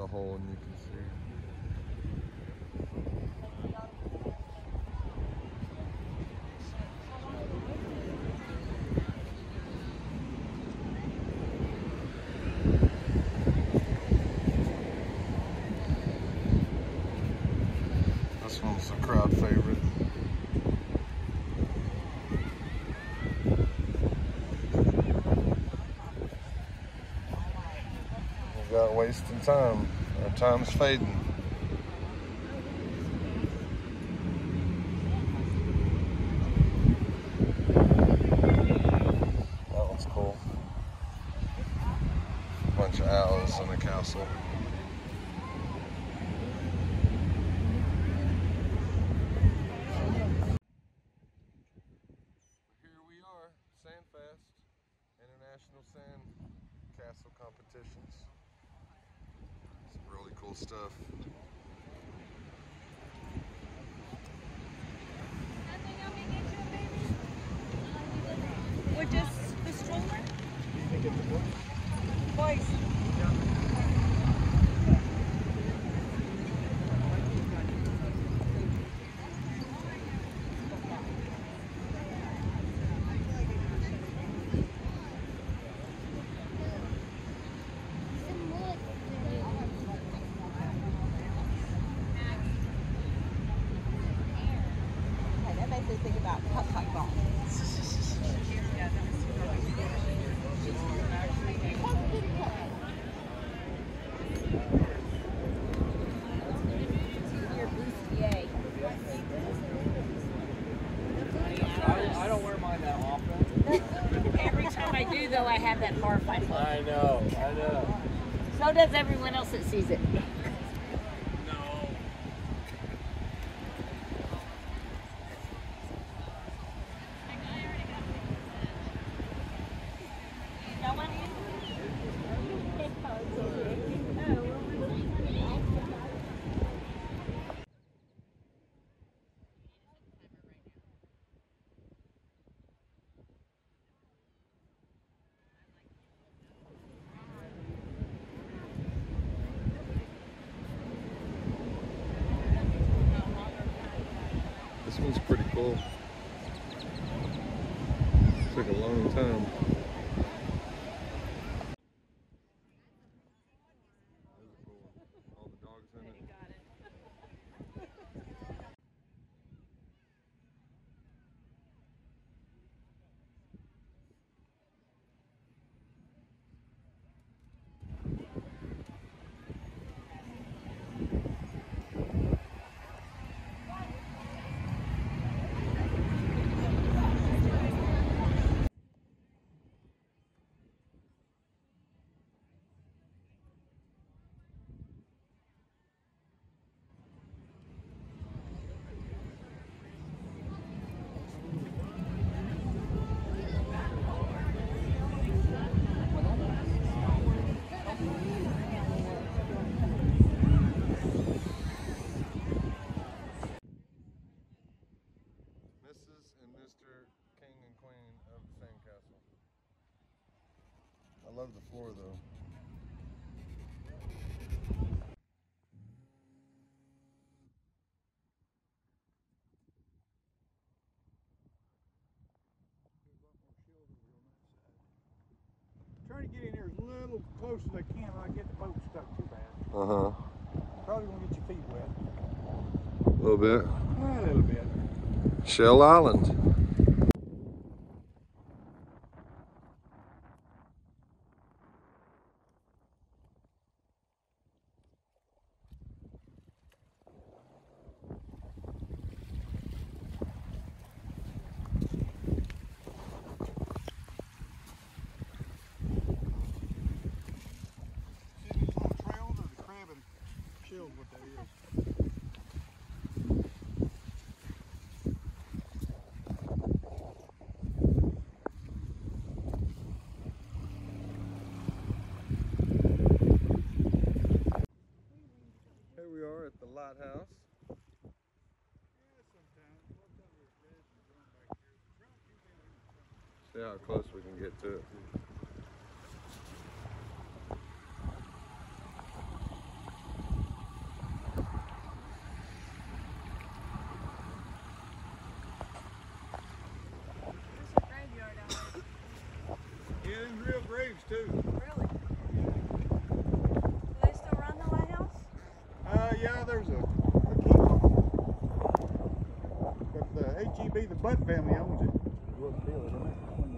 hole and you can see. This one's a crowd favorite. We got wasting time. Our time's fading. That one's cool. Bunch of owls in the castle. Sandfest, International Sand Castle Competitions. Some really cool stuff. Or just the stroller? Boys. Think about putt-putt golf. I don't wear mine that often. Every time I do, though, I have that horrified look. I know. So does everyone else that sees it. This one's pretty cool. Took a long time. All the dogs in it. I love the floor though. Try to get in there as little close as I can when I get the boat stuck too bad. Uh-huh. Probably gonna get your feet wet. A little bit. A little bit. Shell Island. What that is. Here we are at the lighthouse. See how close we can get to it. be the Butt family owns it. You wouldn't feel it, isn't it?